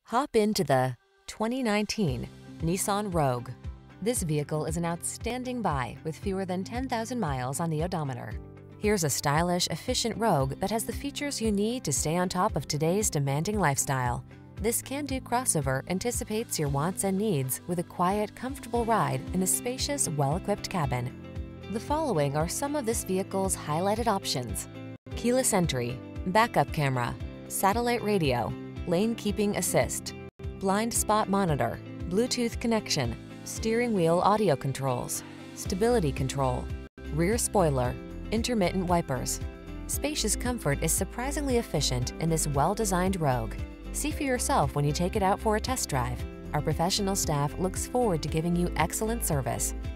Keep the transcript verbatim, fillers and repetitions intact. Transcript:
Hop into the twenty nineteen Nissan Rogue. This vehicle is an outstanding buy with fewer than ten thousand miles on the odometer. Here's a stylish, efficient Rogue that has the features you need to stay on top of today's demanding lifestyle. This can-do crossover anticipates your wants and needs with a quiet, comfortable ride in a spacious, well-equipped cabin. The following are some of this vehicle's highlighted options: keyless entry, backup camera, satellite radio, lane keeping assist, blind spot monitor, Bluetooth connection, steering wheel audio controls, stability control, rear spoiler, intermittent wipers. Spacious comfort is surprisingly efficient in this well-designed Rogue. See for yourself when you take it out for a test drive. Our professional staff looks forward to giving you excellent service.